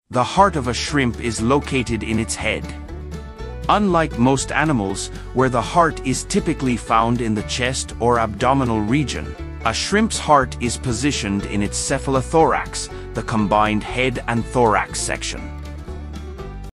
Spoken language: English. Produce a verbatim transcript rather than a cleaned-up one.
The heart of a shrimp is located in its head. Unlike most animals, where the heart is typically found in the chest or abdominal region, a shrimp's heart is positioned in its cephalothorax, the combined head and thorax section.